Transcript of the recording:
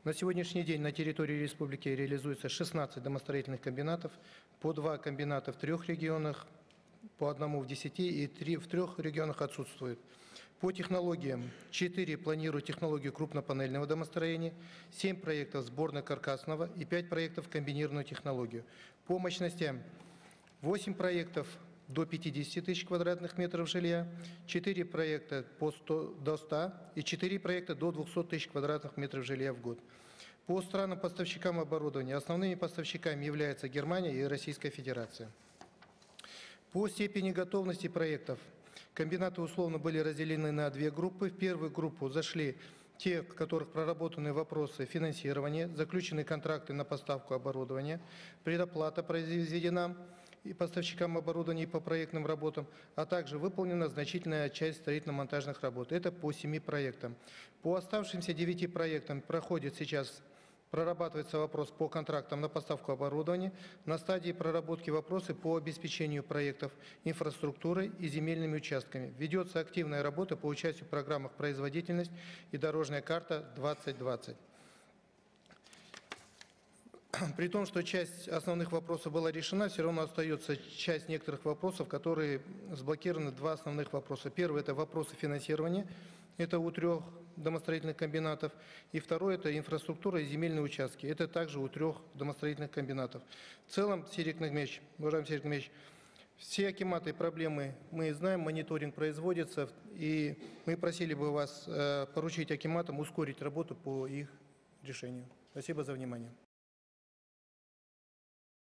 На сегодняшний день на территории республики реализуется 16 домостроительных комбинатов, по 2 комбината в 3 регионах, по 1 в 10 и 3 в 3 регионах отсутствует. По технологиям 4 планируют технологию крупнопанельного домостроения, 7 проектов сборно-каркасного и 5 проектов комбинированную технологию. По мощностям 8 проектов до 50 тысяч квадратных метров жилья, 4 проекта до 100 и 4 проекта до 200 тысяч квадратных метров жилья в год. По странам-поставщикам оборудования основными поставщиками являются Германия и Российская Федерация. По степени готовности проектов комбинаты условно были разделены на 2 группы. В первую группу зашли те, в которых проработаны вопросы финансирования, заключены контракты на поставку оборудования, предоплата произведена и поставщикам оборудования по проектным работам, а также выполнена значительная часть строительно-монтажных работ. Это по 7 проектам. По оставшимся 9 проектам прорабатывается вопрос по контрактам на поставку оборудования. На стадии проработки вопросы по обеспечению проектов инфраструктурой и земельными участками. Ведется активная работа по участию в программах «Производительность» и «Дорожная карта 2020». При том, что часть основных вопросов была решена, все равно остается часть некоторых вопросов, которые сблокированы. 2 основных вопроса. Первый – это вопросы финансирования. Это у 3 домостроительных комбинатов. И второй – это инфраструктура и земельные участки. Это также у 3 домостроительных комбинатов. В целом, уважаемый Сергей Николаевич, все акиматы и проблемы мы знаем, мониторинг производится. И мы просили бы вас поручить акиматам ускорить работу по их решению. Спасибо за внимание.